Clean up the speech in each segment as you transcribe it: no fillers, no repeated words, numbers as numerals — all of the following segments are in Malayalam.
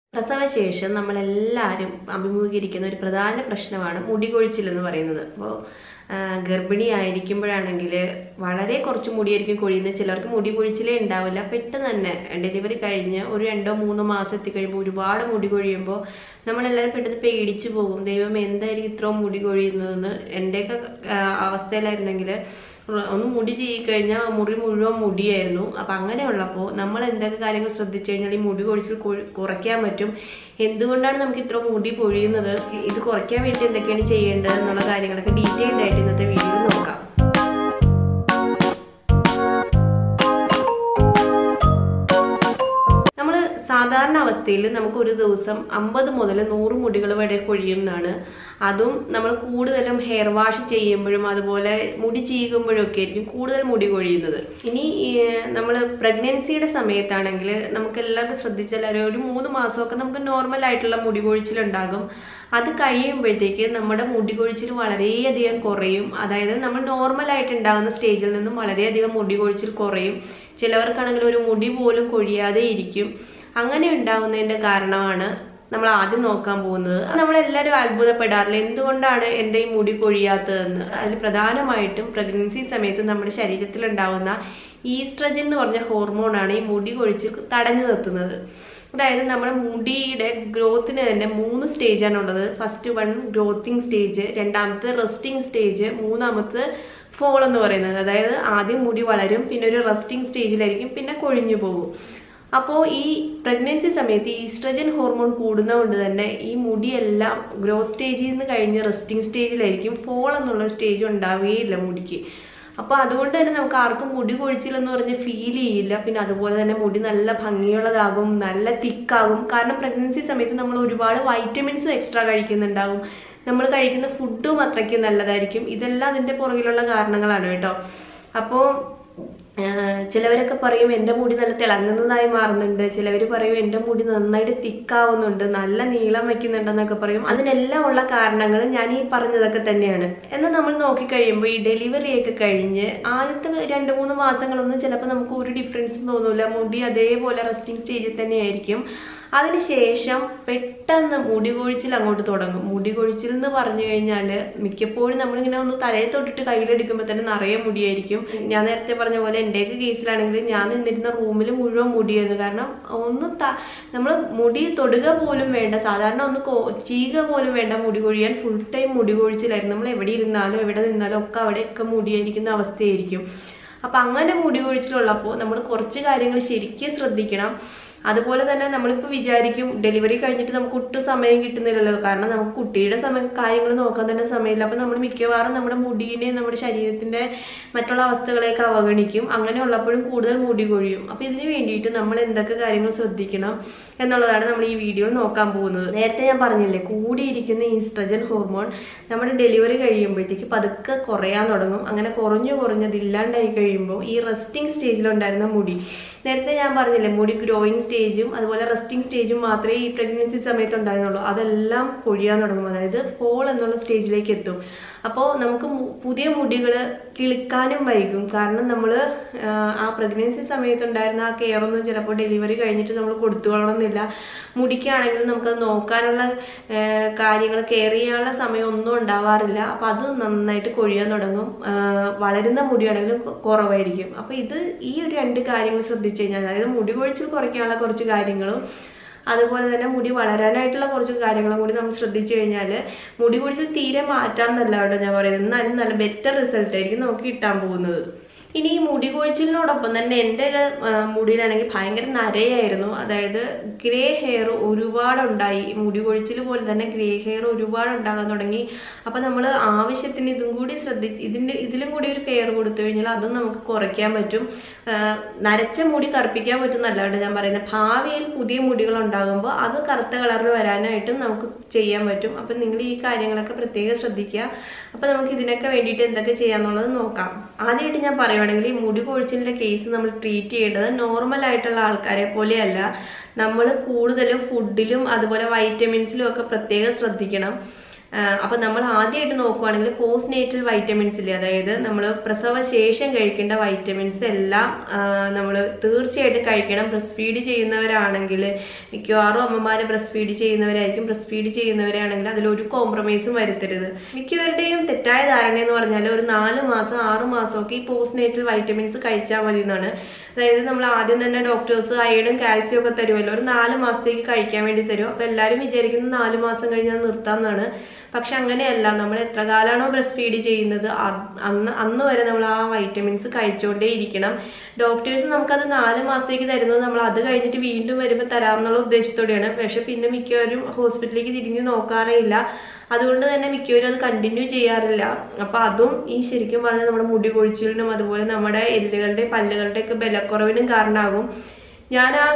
പ്രസവശേഷം നമ്മളെല്ലാവരും അഭിമുഖീകരിക്കുന്ന ഒരു പ്രധാന പ്രശ്നമാണ് മുടി കൊഴിച്ചിൽ എന്ന് പറയുന്നത്. അപ്പോൾ ഗർഭിണിയായിരിക്കുമ്പോഴാണെങ്കിൽ വളരെ കുറച്ച് മുടിയായിരിക്കും കൊഴിയുന്നത്. ചിലർക്ക് മുടി കൊഴിച്ചിലേ ഉണ്ടാവില്ല. പെട്ടെന്ന് തന്നെ ഡെലിവറി കഴിഞ്ഞ് ഒരു 2-3 മാസം എത്തിക്കഴിയുമ്പോൾ ഒരുപാട് മുടി കൊഴിയുമ്പോൾ നമ്മളെല്ലാവരും പെട്ടെന്ന് പേടിച്ചു പോകും. ദൈവം എന്തായിരിക്കും ഇത്രയും മുടി കൊഴിയുന്നതെന്ന്. എൻ്റെയൊക്കെ അവസ്ഥയിലായിരുന്നെങ്കിൽ ഒന്ന് മുടി ചെയ്യിക്കഴിഞ്ഞാൽ മുറി മുഴുവൻ മുടിയായിരുന്നു. അപ്പം അങ്ങനെയുള്ളപ്പോൾ നമ്മൾ എന്തൊക്കെ കാര്യങ്ങൾ ശ്രദ്ധിച്ചു കഴിഞ്ഞാൽ ഈ മുടി കൊഴിച്ചിൽ കുറയ്ക്കാൻ പറ്റും. എന്തുകൊണ്ടാണ് നമുക്ക് ഇത്ര മുടി പൊഴിയുന്നത്, ഇത് കുറയ്ക്കാൻ വേണ്ടി എന്തൊക്കെയാണ് ചെയ്യേണ്ടത് എന്നുള്ള കാര്യങ്ങളൊക്കെ ഡീറ്റെയിൽഡ് ആയിട്ട് ഇന്നത്തെ വീഡിയോയിൽ നോക്കാം. സാധാരണ അവസ്ഥയിൽ നമുക്ക് ഒരു ദിവസം 50 മുതൽ 100 മുടികൾ വരെ കൊഴിയുന്നതാണ്. അതും നമ്മൾ കൂടുതലും ഹെയർ വാഷ് ചെയ്യുമ്പോഴും അതുപോലെ മുടി ചീകുമ്പോഴും ഒക്കെ ആയിരിക്കും കൂടുതൽ മുടി കൊഴിയുന്നത്. ഇനി നമ്മൾ പ്രഗ്നൻസിയുടെ സമയത്താണെങ്കിൽ നമുക്ക് എല്ലാവർക്കും ശ്രദ്ധിച്ചാൽ ഒരു 3 മാസമൊക്കെ നമുക്ക് നോർമൽ ആയിട്ടുള്ള മുടി കൊഴിച്ചിലുണ്ടാകും. അത് കഴിയുമ്പോഴത്തേക്ക് നമ്മുടെ മുടി കൊഴിച്ചിൽ വളരെയധികം കുറയും. അതായത് നമ്മൾ നോർമലായിട്ട് ഉണ്ടാകുന്ന സ്റ്റേജിൽ നിന്നും വളരെയധികം മുടി കൊഴിച്ചിൽ കുറയും. ചിലവർക്കാണെങ്കിൽ ഒരു മുടി പോലും കൊഴിയാതെ ഇരിക്കും. അങ്ങനെ ഉണ്ടാകുന്നതിൻ്റെ കാരണമാണ് നമ്മൾ ആദ്യം നോക്കാൻ പോകുന്നത്. നമ്മളെല്ലാവരും അത്ഭുതപ്പെടാറില്ല എന്തുകൊണ്ടാണ് എൻ്റെ ഈ മുടി കൊഴിയാത്തതെന്ന്. അതിൽ പ്രധാനമായിട്ടും പ്രഗ്നൻസി സമയത്ത് നമ്മുടെ ശരീരത്തിൽ ഉണ്ടാകുന്ന ഈസ്ട്രജൻ എന്ന് പറഞ്ഞ ഹോർമോണാണ് ഈ മുടി കൊഴിച്ചിൽ തടഞ്ഞു നിർത്തുന്നത്. അതായത് നമ്മുടെ മുടിയുടെ ഗ്രോത്തിന് തന്നെ 3 സ്റ്റേജാണുള്ളത്. ഫസ്റ്റ് 1 ഗ്രോത്തിങ് സ്റ്റേജ്, രണ്ടാമത്തെ റെസ്റ്റിംഗ് സ്റ്റേജ്, മൂന്നാമത്തെ ഫോൾ എന്ന് പറയുന്നത്. അതായത് ആദ്യം മുടി വളരും, പിന്നെ ഒരു റെസ്റ്റിംഗ് സ്റ്റേജിലായിരിക്കും, പിന്നെ കൊഴിഞ്ഞു പോകും. അപ്പോൾ ഈ പ്രഗ്നൻസി സമയത്ത് ഈസ്ട്രജൻ ഹോർമോൺ കൂടുന്നതുകൊണ്ട് തന്നെ ഈ മുടിയെല്ലാം ഗ്രോത്ത് സ്റ്റേജിൽ നിന്ന് കഴിഞ്ഞ് റെസ്റ്റിംഗ് സ്റ്റേജിലായിരിക്കും. ഫോൾ എന്നുള്ള സ്റ്റേജ് ഉണ്ടാവുകയില്ല മുടിക്ക്. അപ്പോൾ അതുകൊണ്ട് തന്നെ നമുക്ക് ആർക്കും മുടി കൊഴിച്ചില്ലെന്ന് പറഞ്ഞ് ഫീൽ ചെയ്യില്ല. പിന്നെ അതുപോലെ തന്നെ മുടി നല്ല ഭംഗിയുള്ളതാകും, നല്ല തിക്കാകും. കാരണം പ്രഗ്നൻസി സമയത്ത് നമ്മൾ ഒരുപാട് വൈറ്റമിൻസും എക്സ്ട്രാ കഴിക്കുന്നുണ്ടാവും. നമ്മൾ കഴിക്കുന്ന ഫുഡും അത്രയ്ക്ക് നല്ലതായിരിക്കും. ഇതെല്ലാം അതിൻ്റെ പുറകിലുള്ള കാരണങ്ങളാണ് കേട്ടോ. അപ്പോൾ ചിലവരൊക്കെ പറയും എൻ്റെ മുടി നല്ല തിളങ്ങുന്നതായി മാറുന്നുണ്ട്, ചിലവർ പറയും എൻ്റെ മുടി നന്നായിട്ട് തിക്കാവുന്നുണ്ട്, നല്ല നീളം വയ്ക്കുന്നുണ്ടെന്നൊക്കെ പറയും. അതിനെല്ലാം ഉള്ള കാരണങ്ങൾ ഞാൻ ഈ പറഞ്ഞതൊക്കെ തന്നെയാണ്. എന്നാൽ നമ്മൾ നോക്കിക്കഴിയുമ്പോൾ ഈ ഡെലിവറിയൊക്കെ കഴിഞ്ഞ് ആദ്യത്തെ 2-3 മാസങ്ങളൊന്നും ചിലപ്പോൾ നമുക്ക് ഒരു ഡിഫറൻസ് തോന്നില്ല. മുടി അതേപോലെ റെസ്റ്റിംഗ് സ്റ്റേജിൽ തന്നെയായിരിക്കും. അതിനുശേഷം പെട്ടെന്ന് മുടി കൊഴിച്ചിൽ അങ്ങോട്ട് തുടങ്ങും. മുടി കൊഴിച്ചിൽ എന്ന് പറഞ്ഞു കഴിഞ്ഞാൽ മിക്കപ്പോഴും നമ്മളിങ്ങനെ ഒന്ന് തലയെ തൊട്ടിട്ട് കയ്യിലെടുക്കുമ്പോൾ തന്നെ നിറയെ മുടിയായിരിക്കും. ഞാൻ നേരത്തെ പറഞ്ഞ പോലെ എൻ്റെയൊക്കെ കേസിലാണെങ്കിൽ ഞാൻ നിന്നിരുന്ന റൂമിൽ മുഴുവൻ മുടിയായിരുന്നു. കാരണം നമ്മൾ മുടി തൊടുക പോലും വേണ്ട, സാധാരണ ഒന്ന് ചീക പോലും വേണ്ട മുടി കൊഴിയാൻ ഫുൾ ടൈം മുടി കൊഴിച്ചിലായിരുന്നു. നമ്മൾ എവിടെ ഇരുന്നാലും എവിടെ നിന്നാലും ഒക്കെ അവിടെയൊക്കെ മുടിയായിരിക്കുന്ന അവസ്ഥയായിരിക്കും. അപ്പം അങ്ങനെ മുടി കൊഴിച്ചിലുള്ളപ്പോൾ നമ്മൾ കുറച്ച് കാര്യങ്ങൾ ശരിക്കും ശ്രദ്ധിക്കണം. അതുപോലെ തന്നെ നമ്മളിപ്പോൾ വിചാരിക്കും ഡെലിവറി കഴിഞ്ഞിട്ട് നമുക്ക് ഒട്ടും സമയം കിട്ടുന്നില്ലല്ലോ, കാരണം നമുക്ക് കുട്ടിയുടെ കാര്യങ്ങൾ നോക്കാൻ തന്നെ സമയമില്ല. അപ്പം നമ്മൾ മിക്കവാറും നമ്മുടെ മുടിയെ നമ്മുടെ ശരീരത്തിൻ്റെ മറ്റുള്ള അവസ്ഥകളെയൊക്കെ അവഗണിക്കും. അങ്ങനെ ഉള്ളപ്പോഴും കൂടുതൽ മുടി കൊഴിയും. അപ്പം ഇതിന് വേണ്ടിയിട്ട് നമ്മൾ എന്തൊക്കെ കാര്യങ്ങൾ ശ്രദ്ധിക്കണം എന്നുള്ളതാണ് നമ്മൾ ഈ വീഡിയോയിൽ നോക്കാൻ പോകുന്നത്. നേരത്തെ ഞാൻ പറഞ്ഞില്ലേ, കൂടിയിരിക്കുന്ന ഈസ്ട്രജൻ ഹോർമോൺ നമ്മുടെ ഡെലിവറി കഴിയുമ്പോഴത്തേക്ക് പതുക്കെ കുറയാൻ തുടങ്ങും. അങ്ങനെ കുറഞ്ഞത് ഇല്ലാണ്ടായി കഴിയുമ്പോൾ ഈ റെസ്റ്റിംഗ് സ്റ്റേജിലുണ്ടായിരുന്ന മുടി, നേരത്തെ ഞാൻ പറഞ്ഞില്ലേ മുടി ഗ്രോയിങ് സ്റ്റേജും അതുപോലെ റെസ്റ്റിംഗ് സ്റ്റേജും മാത്രമേ ഈ പ്രഗ്നൻസി സമയത്ത് ഉണ്ടായിരുന്നുള്ളൂ, അതെല്ലാം കൊഴിയാൻ തുടങ്ങും. അതായത് ഫോൾ എന്നുള്ള സ്റ്റേജിലേക്ക് എത്തും. അപ്പോൾ നമുക്ക് പുതിയ മുടികൾ കിളിക്കാനും വൈകും. കാരണം നമ്മൾ ആ പ്രഗ്നൻസി സമയത്തുണ്ടായിരുന്ന ആ കെയറൊന്നും ചിലപ്പോൾ ഡെലിവറി കഴിഞ്ഞിട്ട് നമ്മൾ കൊടുത്തുകൊള്ളണമെന്നില്ല. മുടിക്കാണെങ്കിൽ നമുക്കത് നോക്കാനുള്ള കാര്യങ്ങൾ കെയർ ചെയ്യാനുള്ള സമയമൊന്നും ഉണ്ടാവാറില്ല. അപ്പോൾ അത് നന്നായിട്ട് കൊഴിയാൻ തുടങ്ങും. വളരുന്ന മുടിയാണെങ്കിലും കുറവായിരിക്കും. അപ്പോൾ ഈ ഒരു 2 കാര്യങ്ങൾ ശ്രദ്ധിച്ചു കഴിഞ്ഞാൽ, അതായത് മുടി കൊഴിച്ചിൽ കുറയ്ക്കാനുള്ള കുറച്ച് കാര്യങ്ങളും അതുപോലെ തന്നെ മുടി വളരാനായിട്ടുള്ള കുറച്ച് കാര്യങ്ങളും കൂടി നമ്മൾ ശ്രദ്ധിച്ചു കഴിഞ്ഞാൽ മുടി കൊഴിച്ചിൽ തീരെ മാറ്റാമെന്നല്ല കേട്ടോ ഞാൻ പറയുന്നത്. എന്നാലും നല്ല ബെറ്റർ റിസൾട്ട് ആയിരിക്കും നമുക്ക് കിട്ടാൻ പോകുന്നത്. ഇനി ഈ മുടി കൊഴിച്ചിലിനോടൊപ്പം തന്നെ എൻ്റെ മുടിയിലാണെങ്കിൽ ഭയങ്കര നരയായിരുന്നു. അതായത് ഗ്രേ ഹെയർ ഒരുപാടുണ്ടായി. മുടി കൊഴിച്ചിൽ പോലെ തന്നെ ഗ്രേ ഹെയർ ഒരുപാട് ഉണ്ടാകാൻ തുടങ്ങി. അപ്പം നമ്മൾ ആവശ്യത്തിന് ഇതും കൂടി ശ്രദ്ധിച്ച് ഇതിലും കൂടി ഒരു കെയർ കൊടുത്തു കഴിഞ്ഞാൽ അതും നമുക്ക് കുറയ്ക്കാൻ പറ്റും. നരച്ച മുടി കറുപ്പിക്കാൻ പറ്റുന്നല്ല കേട്ടോ ഞാൻ പറയുന്നത്. ഭാവിയിൽ പുതിയ മുടികൾ ഉണ്ടാകുമ്പോൾ അത് കറുത്ത കളറിൽ വരാനായിട്ടും നമുക്ക് ചെയ്യാൻ പറ്റും. അപ്പം നിങ്ങൾ ഈ കാര്യങ്ങളൊക്കെ പ്രത്യേകം ശ്രദ്ധിക്കുക. അപ്പം നമുക്ക് ഇതിനൊക്കെ വേണ്ടിയിട്ട് എന്തൊക്കെ ചെയ്യാന്നുള്ളത് നോക്കാം. ആദ്യമായിട്ട് ഞാൻ പറയുവാണെങ്കിൽ ഈ മുടി കൊഴിച്ചിലിൻ്റെ കേസ് നമ്മൾ ട്രീറ്റ് ചെയ്യേണ്ടത് നോർമൽ ആയിട്ടുള്ള ആൾക്കാരെ പോലെയല്ല. നമ്മൾ കൂടുതലും ഫുഡിലും അതുപോലെ വൈറ്റമിൻസിലും ഒക്കെ പ്രത്യേകം ശ്രദ്ധിക്കണം. അപ്പൊ നമ്മൾ ആദ്യമായിട്ട് നോക്കുവാണെങ്കിൽ പോസ്റ്റ് നേറ്റൽ വൈറ്റമിൻസ് ഇല്ലേ, അതായത് നമ്മൾ പ്രസവശേഷം കഴിക്കേണ്ട വൈറ്റമിൻസ് എല്ലാം നമ്മൾ തീർച്ചയായിട്ടും കഴിക്കണം. ബ്രസ്റ്റ് ഫീഡ് ചെയ്യുന്നവരാണെങ്കിൽ മിക്കവാറും അമ്മമാര് ബ്രസ്റ്റ് ഫീഡ് ചെയ്യുന്നവരായിരിക്കും. ബ്രസ്റ്റ് ഫീഡ് ചെയ്യുന്നവരാണെങ്കിൽ അതിലൊരു കോംപ്രമൈസും വരുത്തരുത്. മിക്കവരുടെയും തെറ്റായ ധാരണ എന്ന് പറഞ്ഞാൽ ഒരു 4 മാസം 6 മാസമൊക്കെ ഈ പോസ്റ്റ് നേറ്റൽ വൈറ്റമിൻസ് കഴിച്ചാൽ മതി എന്നാണ്. അതായത് നമ്മൾ ആദ്യം തന്നെ ഡോക്ടേഴ്സ് അയണും കാൽസ്യം ഒക്കെ തരുമല്ലോ, ഒരു 4 മാസത്തേക്ക് കഴിക്കാൻ വേണ്ടി തരും. അപ്പൊ എല്ലാവരും വിചാരിക്കുന്നത് 4 മാസം കഴിഞ്ഞാൽ നിർത്താമെന്നാണ്. പക്ഷെ അങ്ങനെയല്ല. നമ്മൾ എത്ര കാലമാണോ ബ്രസ്റ്റ് ഫീഡ് ചെയ്യുന്നത് അന്ന് വരെ നമ്മൾ ആ വൈറ്റമിൻസ് കഴിച്ചുകൊണ്ടേ ഇരിക്കണം. ഡോക്ടേഴ്സ് നമുക്കത് 4 മാസത്തേക്ക് തരുന്നത് നമ്മൾ അത് കഴിഞ്ഞിട്ട് വീണ്ടും വരുമ്പോൾ തരാമെന്നുള്ള ഉദ്ദേശത്തോടെയാണ്. പക്ഷെ പിന്നെ മിക്കവരും ഹോസ്പിറ്റലിലേക്ക് തിരിഞ്ഞ് നോക്കാറേ ഇല്ല. അതുകൊണ്ട് തന്നെ മിക്കവരും അത് കണ്ടിന്യൂ ചെയ്യാറില്ല. അപ്പൊ അതും ഈ ശരിക്കും പറഞ്ഞാൽ നമ്മുടെ മുടി കൊഴിച്ചിലിനും അതുപോലെ നമ്മുടെ എല്ലുകളുടെ പല്ലുകളുടെ ഒക്കെ ബലക്കുറവിനും കാരണമാകും. ഞാൻ ആ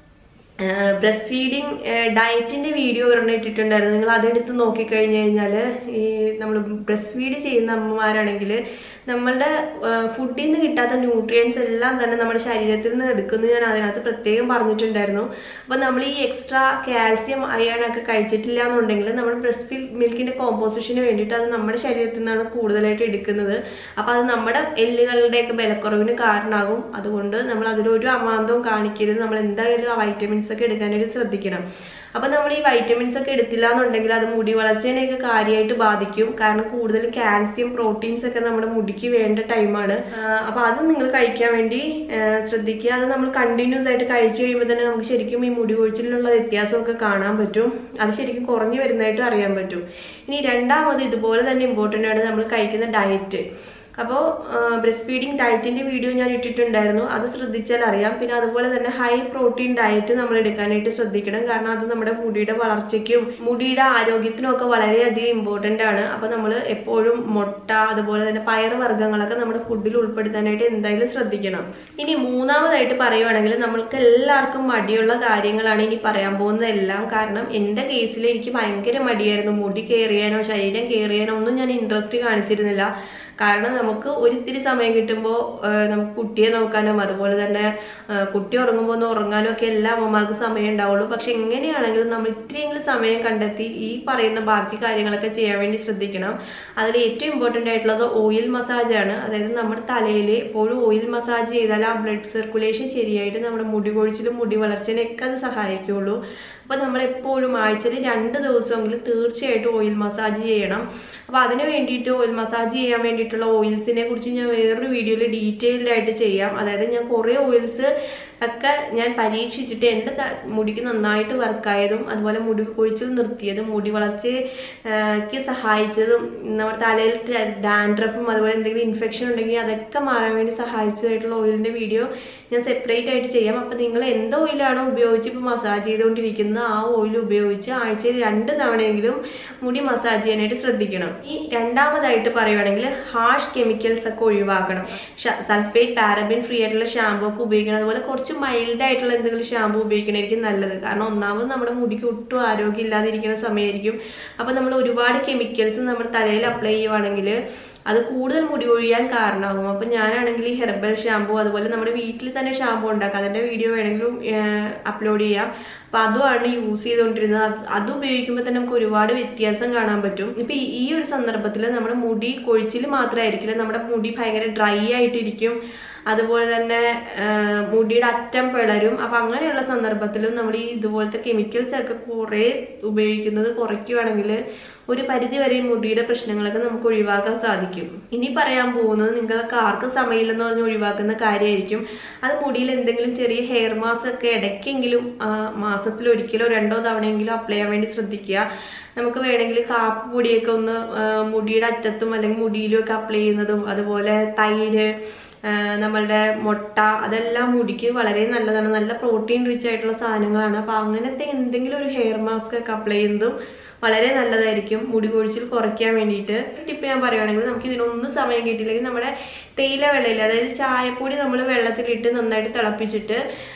ബ്രസ്റ്റ് ഫീഡിങ് ഡയറ്റിന്റെ വീഡിയോ ഒരെണ്ണം ഇട്ടിട്ടുണ്ടായിരുന്നു. നിങ്ങൾ അതെടുത്ത് നോക്കിക്കഴിഞ്ഞു കഴിഞ്ഞാൽ ഈ നമ്മൾ ബ്രസ്റ്റ് ഫീഡ് ചെയ്യുന്ന അമ്മമാരാണെങ്കിൽ നമ്മളുടെ ഫുഡിൽ നിന്ന് കിട്ടാത്ത ന്യൂട്രിയൻസ് എല്ലാം തന്നെ നമ്മുടെ ശരീരത്തിൽ നിന്ന് എടുക്കുന്നത് ഞാൻ അതിനകത്ത് പ്രത്യേകം പറഞ്ഞിട്ടുണ്ടായിരുന്നു. അപ്പൊ നമ്മൾ ഈ എക്സ്ട്രാ കാൽസ്യം അയൺ ഒക്കെ കഴിച്ചിട്ടില്ല എന്നുണ്ടെങ്കിൽ നമ്മൾ ബ്രസ്റ്റ് മിൽക്കിന്റെ കോമ്പോസിഷന് വേണ്ടിയിട്ട് അത് നമ്മുടെ ശരീരത്തിൽ നിന്നാണ് കൂടുതലായിട്ട് എടുക്കുന്നത്. അപ്പൊ അത് നമ്മുടെ എല്ലുകളുടെയൊക്കെ ബലക്കുറവിന് കാരണമാകും. അതുകൊണ്ട് നമ്മൾ അതിലൊരു അമാന്തവും കാണിക്കരുത്. നമ്മൾ എന്തായാലും ആ വൈറ്റമിൻസ് ഒക്കെ എടുക്കാനായിട്ട് ശ്രദ്ധിക്കണം. അപ്പൊ നമ്മൾ ഈ വൈറ്റമിൻസ് ഒക്കെ എടുത്തില്ല എന്നുണ്ടെങ്കിൽ അത് മുടി വളർച്ചേനെയൊക്കെ കാര്യമായിട്ട് ബാധിക്കും. കാരണം കൂടുതൽ കാൽസ്യം പ്രോട്ടീൻസ് ഒക്കെ നമ്മുടെ മുടിക്ക് വേണ്ട ടൈമാണ്. അപ്പൊ അത് നിങ്ങൾ കഴിക്കാൻ വേണ്ടി ശ്രദ്ധിക്കുക. അത് നമ്മൾ കണ്ടിന്യൂസ് ആയിട്ട് കഴിച്ചു കഴിയുമ്പോൾ തന്നെ നമുക്ക് ശരിക്കും ഈ മുടി കൊഴിച്ചിലുള്ള വ്യത്യാസമൊക്കെ കാണാൻ പറ്റും. അത് ശരിക്കും കുറഞ്ഞു വരുന്നതായിട്ട് അറിയാൻ പറ്റും. ഇനി രണ്ടാമത് ഇതുപോലെ തന്നെ ഇമ്പോർട്ടൻ്റ് ആണ് നമ്മൾ കഴിക്കുന്ന ഡയറ്റ്. അപ്പോൾ ബ്രസ്റ്റ് ഫീഡിങ് ഡയറ്റിന്റെ വീഡിയോ ഞാൻ ഇട്ടിട്ടുണ്ടായിരുന്നു, അത് ശ്രദ്ധിച്ചാൽ അറിയാം. പിന്നെ അതുപോലെ തന്നെ ഹൈ പ്രോട്ടീൻ ഡയറ്റ് നമ്മൾ എടുക്കാനായിട്ട് ശ്രദ്ധിക്കണം. കാരണം അത് നമ്മുടെ മുടിയുടെ വളർച്ചയ്ക്കും മുടിയുടെ ആരോഗ്യത്തിനും ഒക്കെ വളരെയധികം ഇമ്പോർട്ടൻ്റ് ആണ്. അപ്പൊ നമ്മൾ എപ്പോഴും മുട്ട അതുപോലെ തന്നെ പയറ് വർഗ്ഗങ്ങളൊക്കെ നമ്മുടെ ഫുഡിൽ ഉൾപ്പെടുത്താനായിട്ട് എന്തായാലും ശ്രദ്ധിക്കണം. ഇനി മൂന്നാമതായിട്ട് പറയുവാണെങ്കിൽ നമ്മൾക്ക് എല്ലാവർക്കും മടിയുള്ള കാര്യങ്ങളാണ് ഇനി പറയാൻ പോകുന്നതെല്ലാം. കാരണം എൻ്റെ കേസിൽ എനിക്ക് ഭയങ്കര മടിയായിരുന്നു. മുടി കെയർ ചെയ്യാനോ ശരീരം കെയർ ചെയ്യാനോ ഒന്നും ഞാൻ ഇൻട്രസ്റ്റ് കാണിച്ചിരുന്നില്ല. കാരണം നമുക്ക് ഒരിത്തിരി സമയം കിട്ടുമ്പോൾ നമുക്ക് കുട്ടിയെ നോക്കാനും അതുപോലെ തന്നെ കുട്ടി ഉറങ്ങുമ്പോൾ ഒന്ന് ഉറങ്ങാനും ഒക്കെ എല്ലാ അമ്മമാർക്ക് സമയം ഉണ്ടാവുള്ളൂ. പക്ഷെ എങ്ങനെയാണെങ്കിലും നമ്മൾ ഇത്രയെങ്കിലും സമയം കണ്ടെത്തി ഈ പറയുന്ന ബാക്കി കാര്യങ്ങളൊക്കെ ചെയ്യാൻ വേണ്ടി ശ്രദ്ധിക്കണം. അതിൽ ഏറ്റവും ഇമ്പോർട്ടൻ്റ് ആയിട്ടുള്ളത് ഓയിൽ മസാജ് ആണ്. അതായത് നമ്മുടെ തലയിൽ എപ്പോഴും ഓയിൽ മസാജ് ചെയ്താൽ ആ ബ്ലഡ് സർക്കുലേഷൻ ശരിയായിട്ട് നമ്മുടെ മുടി കൊഴിച്ചിലും മുടി വളർച്ചേനൊക്കെ അത് സഹായിക്കുള്ളൂ. അപ്പൊ നമ്മൾ എപ്പോഴും ആഴ്ചയിൽ 2 ദിവസമെങ്കിലും തീർച്ചയായിട്ടും ഓയിൽ മസാജ് ചെയ്യണം. അപ്പൊ അതിന് വേണ്ടിയിട്ട് ഓയിൽ മസാജ് ചെയ്യാൻ വേണ്ടിയിട്ടുള്ള ഓയിൽസിനെ കുറിച്ച് ഞാൻ വേറൊരു വീഡിയോയിൽ ഡീറ്റെയിൽഡ് ആയിട്ട് ചെയ്യാം. അതായത് ഞാൻ കുറേ ഓയിൽസ് ഒക്കെ ഞാൻ പരീക്ഷിച്ചിട്ട് എൻ്റെ മുടിക്ക് നന്നായിട്ട് വർക്കായതും അതുപോലെ മുടി കൊഴിച്ചിൽ നിർത്തിയതും മുടി വളർച്ചയ്ക്ക് സഹായിച്ചതും നമ്മുടെ തലയിൽ ഡാൻഡ്രഫും അതുപോലെ എന്തെങ്കിലും ഇൻഫെക്ഷൻ ഉണ്ടെങ്കിൽ അതൊക്കെ മാറാൻ വേണ്ടി സഹായിച്ചതായിട്ടുള്ള ഓയിലിൻ്റെ വീഡിയോ ഞാൻ സെപ്പറേറ്റ് ആയിട്ട് ചെയ്യാം. അപ്പം നിങ്ങൾ എന്ത് ഓയിലാണോ ഉപയോഗിച്ച് ഇപ്പോൾ മസാജ് ചെയ്തുകൊണ്ടിരിക്കുന്നത് ആ ഓയിൽ ഉപയോഗിച്ച് ആഴ്ചയിൽ 2 തവണയെങ്കിലും മുടി മസാജ് ചെയ്യാനായിട്ട് ശ്രദ്ധിക്കണം. ഈ രണ്ടാമതായിട്ട് പറയുവാണെങ്കിൽ ഹാർഷ് കെമിക്കൽസ് ഒക്കെ ഒഴിവാക്കണം. സൾഫേറ്റ് പാരബിൻ ഫ്രീ ആയിട്ടുള്ള ഷാമ്പൂ ഒക്കെ ഉപയോഗിക്കണം. അതുപോലെ കുറച്ച് മൈൽഡ് ആയിട്ടുള്ള എന്തെങ്കിലും ഷാമ്പൂ ഉപയോഗിക്കണമായിരിക്കും നല്ലത്. കാരണം ഒന്നാമത് നമ്മുടെ മുടിക്ക് ഒട്ടും ആരോഗ്യം ഇല്ലാതിരിക്കുന്ന സമയമായിരിക്കും. അപ്പൊ നമ്മൾ ഒരുപാട് കെമിക്കൽസ് നമ്മുടെ തലയിൽ അപ്ലൈ ചെയ്യുവാണെങ്കിൽ അത് കൂടുതൽ മുടി കൊഴിയാൻ കാരണമാകും. അപ്പൊ ഞാനാണെങ്കിൽ ഈ ഹെർബൽ ഷാമ്പൂ അതുപോലെ നമ്മുടെ വീട്ടിൽ തന്നെ ഷാമ്പൂ ഉണ്ടാക്കാം, അതിന്റെ വീഡിയോ വേണമെങ്കിലും അപ്ലോഡ് ചെയ്യാം. അപ്പൊ അതുമാണ് യൂസ് ചെയ്തുകൊണ്ടിരുന്നത്. അത് ഉപയോഗിക്കുമ്പോൾ തന്നെ നമുക്ക് ഒരുപാട് വ്യത്യാസം കാണാൻ പറ്റും. ഇപ്പൊ ഈ ഒരു സന്ദർഭത്തിൽ നമ്മുടെ മുടി കൊഴിച്ചിൽ മാത്രമായിരിക്കില്ല, നമ്മുടെ മുടി ഭയങ്കര ഡ്രൈ ആയിട്ടിരിക്കും. അതുപോലെ തന്നെ മുടിയുടെ അറ്റം പിളരും. അപ്പൊ അങ്ങനെയുള്ള സന്ദർഭത്തിലും നമ്മൾ ഈ ഇതുപോലത്തെ കെമിക്കൽസ് ഒക്കെ കുറെ ഉപയോഗിക്കുന്നത് കുറയ്ക്കുകയാണെങ്കിൽ ഒരു പരിധി വരെ മുടിയുടെ പ്രശ്നങ്ങളൊക്കെ നമുക്ക് ഒഴിവാക്കാൻ സാധിക്കും. ഇനി പറയാൻ പോകുന്നത് നിങ്ങൾക്ക് ആർക്കും സമയമില്ലെന്ന് പറഞ്ഞ് ഒഴിവാക്കുന്ന കാര്യമായിരിക്കും. അത് മുടിയിൽ എന്തെങ്കിലും ചെറിയ ഹെയർ മാസ്ക് ഒക്കെ ഇടയ്ക്കെങ്കിലും മാസത്തിൽ 1 2 തവണയെങ്കിലും അപ്ലൈ ചെയ്യാൻ വേണ്ടി ശ്രദ്ധിക്കുക. നമുക്ക് വേണമെങ്കിൽ കാപ്പി പൊടിയൊക്കെ ഒന്ന് മുടിയുടെ അറ്റത്തും അല്ലെങ്കിൽ മുടിയിലും ഒക്കെ അപ്ലൈ ചെയ്യുന്നതും അതുപോലെ തൈര് നമ്മളുടെ മുട്ട അതെല്ലാം മുടിക്ക് വളരെ നല്ലതാണ്. നല്ല പ്രോട്ടീൻ റിച്ച് ആയിട്ടുള്ള സാധനങ്ങളാണ്. അപ്പൊ അങ്ങനത്തെ എന്തെങ്കിലും ഒരു ഹെയർ മാസ്ക് ഒക്കെ അപ്ലൈ ചെയ്യുന്നതും വളരെ നല്ലതായിരിക്കും മുടി കൊഴിച്ചിൽ കുറയ്ക്കാൻ വേണ്ടിയിട്ട്. ടിപ്പ് ഞാൻ പറയുവാണെങ്കിൽ നമുക്ക് ഇതിനൊന്നും സമയം കിട്ടിയില്ലെങ്കിൽ നമ്മുടെ തേയില വെള്ളമില്ല, അതായത് ചായപ്പൊടി നമ്മൾ വെള്ളത്തിലിട്ട് നന്നായിട്ട് തിളപ്പിച്ചിട്ട്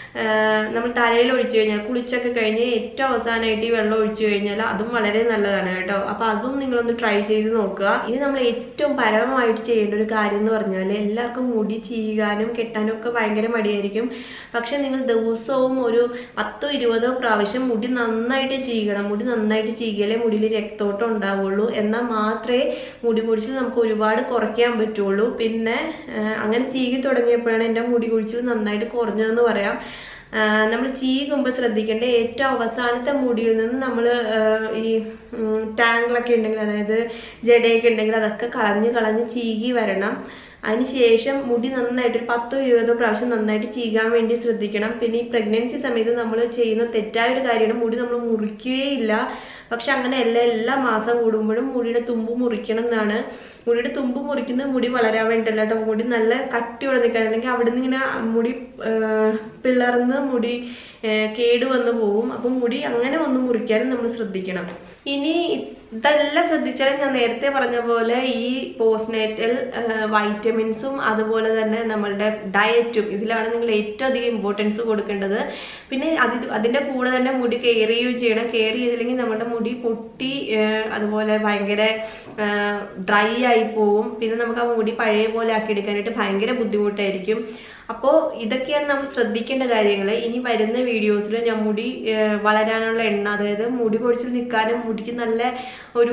നമ്മൾ തലയിൽ ഒഴിച്ചു കഴിഞ്ഞാൽ കുളിച്ചൊക്കെ കഴിഞ്ഞ് ഏറ്റവും അവസാനമായിട്ട് ഈ വെള്ളം ഒഴിച്ചു കഴിഞ്ഞാൽ അതും വളരെ നല്ലതാണ് കേട്ടോ. അപ്പൊ അതും നിങ്ങളൊന്ന് ട്രൈ ചെയ്ത് നോക്കുക. ഇനി നമ്മൾ ഏറ്റവും പരമമായിട്ട് ചെയ്യേണ്ട ഒരു കാര്യം എന്ന് പറഞ്ഞാൽ എല്ലാവർക്കും മുടി ചീകാനും കെട്ടാനും ഒക്കെ ഭയങ്കര മടിയായിരിക്കും. പക്ഷെ നിങ്ങൾ ദിവസവും ഒരു 10-20 പ്രാവശ്യം മുടി നന്നായിട്ട് ചീകണം. മുടി നന്നായിട്ട് ചീകിയാലേ മുടിയിൽ രക്തോട്ടം ഉണ്ടാവുള്ളൂ. എന്നാൽ മാത്രമേ മുടി കൊഴിച്ചിൽ നമുക്ക് ഒരുപാട് കുറയ്ക്കാൻ പറ്റുള്ളൂ. പിന്നെ അങ്ങനെ ചീകി തുടങ്ങിയപ്പോഴാണ് എൻ്റെ മുടി കൊഴിച്ചിൽ നന്നായിട്ട് കുറഞ്ഞതെന്ന് പറയാം. നമ്മൾ ചീകുമ്പോൾ ശ്രദ്ധിക്കേണ്ട ഏറ്റവും അവസാനത്തെ മുടിയിൽ നിന്ന് നമ്മൾ ഈ ടാങ്കിളൊക്കെ ഉണ്ടെങ്കിൽ, അതായത് ജടയൊക്കെ ഉണ്ടെങ്കിൽ അതൊക്കെ കളഞ്ഞ് ചീകി വരണം. അതിനുശേഷം മുടി നന്നായിട്ട് ഒരു 10-20 പ്രാവശ്യം നന്നായിട്ട് ചീകാൻ വേണ്ടി ശ്രദ്ധിക്കണം. പിന്നെ ഈ പ്രഗ്നൻസി സമയത്ത് നമ്മൾ ചെയ്യുന്ന തെറ്റായ ഒരു കാര്യമാണ് മുടി നമ്മൾ മുറിക്കുകയില്ല. പക്ഷെ അങ്ങനെയല്ല, എല്ലാ മാസം കൂടുമ്പോഴും മുടിയുടെ തുമ്പ് മുറിക്കണം എന്നാണ്. മുടിയുടെ തുമ്പ് മുറിക്കുന്നത് മുടി വളരാൻ വേണ്ടിയിട്ടല്ല കേട്ടോ. മുടി നല്ല കട്ടിയോടെ നിൽക്കാൻ, അല്ലെങ്കിൽ അവിടെ നിന്ന് ഇങ്ങനെ മുടി പിളർന്ന് മുടി കേടുവന്ന് പോവും. അപ്പം മുടി അങ്ങനെ ഒന്ന് മുറിക്കാനും നമ്മൾ ശ്രദ്ധിക്കണം. ഇനി ഇതെല്ലാം ശ്രദ്ധിച്ചാൽ ഞാൻ നേരത്തെ പറഞ്ഞ പോലെ ഈ പോസ്റ്റ്നേറ്റൽ വൈറ്റമിൻസും അതുപോലെ തന്നെ നമ്മളുടെ ഡയറ്റും ഇതിലാണ് നിങ്ങൾ ഏറ്റവും അധികം ഇമ്പോർട്ടൻസ് കൊടുക്കേണ്ടത്. പിന്നെ അതിൻ്റെ കൂടെ തന്നെ മുടി കെയർ ചെയ്യുകയും ചെയ്യണം. കെയർ ചെയ്തില്ലെങ്കിൽ നമ്മുടെ മുടി പൊട്ടി അതുപോലെ ഭയങ്കര ഡ്രൈ ആയി പോവും. പിന്നെ നമുക്ക് ആ മുടി പഴയ പോലെ ആക്കിയെടുക്കാനായിട്ട് ഭയങ്കര ബുദ്ധിമുട്ടായിരിക്കും. അപ്പോൾ ഇതൊക്കെയാണ് നമ്മൾ ശ്രദ്ധിക്കേണ്ട കാര്യങ്ങൾ. ഇനി വരുന്ന വീഡിയോസിൽ ഞാൻ മുടി വളരാനുള്ള എണ്ണ, അതായത് മുടി കൊഴിച്ചിൽ നിൽക്കാനും മുടിക്ക് നല്ല ഒരു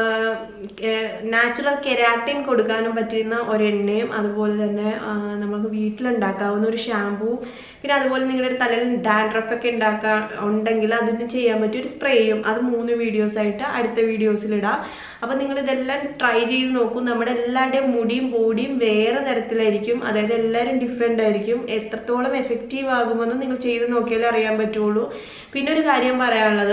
നാച്ചുറൽ കെരാറ്റിൻ കൊടുക്കാനും പറ്റുന്ന ഒരെണ്ണയും അതുപോലെ തന്നെ നമുക്ക് വീട്ടിലുണ്ടാക്കാവുന്ന ഒരു ഷാമ്പൂ, പിന്നെ അതുപോലെ നിങ്ങളുടെ തലയിൽ ഡാൻഡ്രഫ് ഒക്കെ ഉണ്ടെങ്കിൽ അതിന് ചെയ്യാൻ പറ്റിയ ഒരു സ്പ്രേയും, അത് 3 വീഡിയോസായിട്ട് അടുത്ത വീഡിയോസിലിടാം. അപ്പം നിങ്ങൾ ഇതെല്ലാം ട്രൈ ചെയ്ത് നോക്കും. നമ്മുടെ എല്ലാവരുടെയും മുടിയും ബോഡിയും വേറെ തരത്തിലായിരിക്കും, അതായത് എല്ലാവരും ഡിഫറെൻ്റ് ആയിരിക്കും. എത്രത്തോളം എഫക്റ്റീവ് ആകുമെന്ന് നിങ്ങൾ ചെയ്ത് നോക്കിയാലേ അറിയാൻ പറ്റുള്ളൂ. പിന്നെ ഒരു കാര്യം പറയാനുള്ളത്,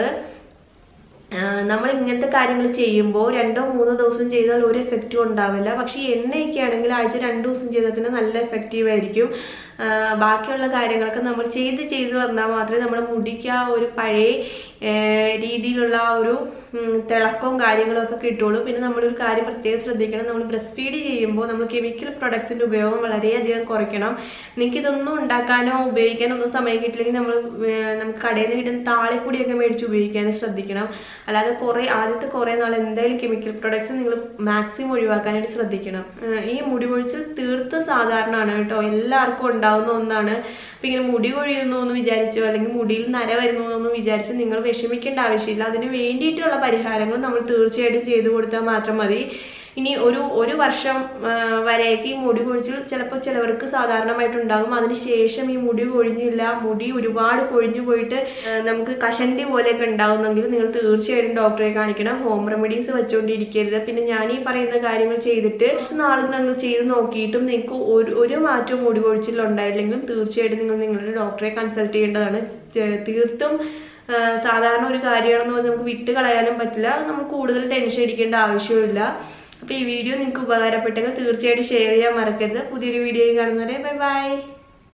നമ്മൾ ഇങ്ങനത്തെ കാര്യങ്ങൾ ചെയ്യുമ്പോൾ 2-3 ദിവസം ചെയ്താൽ ഒരു എഫക്റ്റും ഉണ്ടാവില്ല. പക്ഷേ എണ്ണയൊക്കെ ആണെങ്കിൽ ആഴ്ച 2 ദിവസം ചെയ്താൽ തന്നെ നല്ല എഫക്റ്റീവ് ആയിരിക്കും. ബാക്കിയുള്ള കാര്യങ്ങളൊക്കെ നമ്മൾ ചെയ്ത് വന്നാൽ മാത്രമേ നമ്മുടെ മുടിക്ക് ആ ഒരു പഴയ രീതിയിലുള്ള ഒരു തിളക്കവും കാര്യങ്ങളൊക്കെ കിട്ടുള്ളൂ. പിന്നെ നമ്മളൊരു കാര്യം പ്രത്യേകം ശ്രദ്ധിക്കണം, നമ്മൾ ബ്രസ്റ്റ് ഫീഡ് ചെയ്യുമ്പോൾ നമ്മൾ കെമിക്കൽ പ്രൊഡക്ട്സിൻ്റെ ഉപയോഗം വളരെയധികം കുറയ്ക്കണം. നിങ്ങൾക്ക് ഇതൊന്നും ഉണ്ടാക്കാനോ ഉപയോഗിക്കാനോ ഒന്നും സമയം കിട്ടില്ലെങ്കിൽ നമുക്ക് കടയിൽ നിന്ന് കിട്ടുന്ന താളിപ്പൊടിയൊക്കെ മേടിച്ച് ഉപയോഗിക്കാനും ശ്രദ്ധിക്കണം. അല്ലാതെ ആദ്യത്തെ കുറേ നാൾ എന്തായാലും കെമിക്കൽ പ്രൊഡക്ട്സ് നിങ്ങൾ മാക്സിമം ഒഴിവാക്കാനായിട്ട് ശ്രദ്ധിക്കണം. ഈ മുടി കൊഴിച്ചിൽ തീർത്ത് സാധാരണമാണ് കേട്ടോ, എല്ലാവർക്കും ഉണ്ടാവുന്ന ഒന്നാണ്. അപ്പം ഇങ്ങനെ മുടി കൊഴിയുന്നു എന്ന് വിചാരിച്ചോ അല്ലെങ്കിൽ മുടിയിൽ നര വരുന്നു എന്നൊന്നും വിചാരിച്ച് നിങ്ങൾ വിഷമിക്കേണ്ട ആവശ്യമില്ല. അതിന് വേണ്ടിയിട്ടുള്ള പരിഹാരങ്ങൾ നമ്മൾ തീർച്ചയായിട്ടും ചെയ്തു കൊടുത്താൽ മാത്രം മതി. ഇനി ഒരു വർഷം വരെയൊക്കെ ഈ മുടി കൊഴിച്ചിൽ ചിലപ്പോൾ ചിലവർക്ക് സാധാരണമായിട്ടുണ്ടാകും. അതിനുശേഷം ഈ മുടി കൊഴിഞ്ഞില്ല, മുടി ഒരുപാട് കൊഴിഞ്ഞു പോയിട്ട് നമുക്ക് കഷണ്ടി പോലെയൊക്കെ ഉണ്ടാകുന്നെങ്കിൽ നിങ്ങൾ തീർച്ചയായിട്ടും ഡോക്ടറെ കാണിക്കണം. ഹോം റെമഡീസ് വെച്ചുകൊണ്ടിരിക്കരുത്. പിന്നെ ഞാൻ ഈ പറയുന്ന കാര്യങ്ങൾ ചെയ്തിട്ട് കുറച്ച് നാൾ നിങ്ങൾ ചെയ്ത് നോക്കിയിട്ടും നിങ്ങൾക്ക് ഒരു മാറ്റവും മുടി കൊഴിച്ചിലുണ്ടായില്ലെങ്കിലും തീർച്ചയായിട്ടും നിങ്ങൾ നിങ്ങളുടെ ഡോക്ടറെ കൺസൾട്ട് ചെയ്യേണ്ടതാണ്. തീർത്തും സാധാരണ ഒരു കാര്യമാണെന്ന് പറഞ്ഞാൽ നമുക്ക് വിട്ട് കളയാനും പറ്റില്ല. നമ്മൾ കൂടുതൽ ടെൻഷൻ അടിക്കേണ്ട ആവശ്യമില്ല. അപ്പോൾ ഈ വീഡിയോ നിങ്ങൾക്ക് ഉപകാരപ്പെട്ടെങ്കിൽ തീർച്ചയായിട്ടും ഷെയർ ചെയ്യാൻ മറക്കരുത്. പുതിയൊരു വീഡിയോയിൽ കാണുന്നവരെ ബൈ ബൈ.